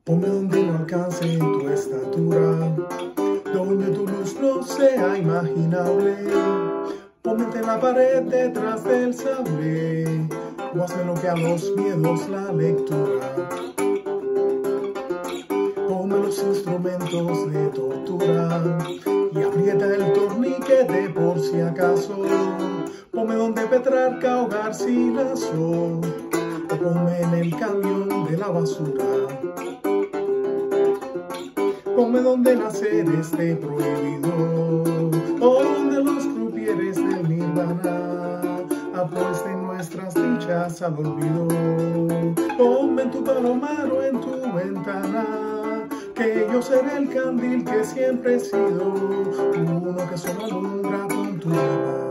Ponme donde no alcance tu estatura, donde tu luz no sea imaginable. Ponme en la pared detrás del sable, o hazme lo que a los miedos la lectura. Ponme los instrumentos de tortura y aprieta el torniquete por si acaso. Ponme donde Petrarca o Garcilaso, o ponme en el camión de la basura. Ponme donde nacer esté prohibido, o donde los crupieres del nirvana apuesten nuestras dichas al olvido. Ponme en tu palomar o en tu ventana, que yo seré el candil que siempre he sido, uno que solo alumbra con tu llama.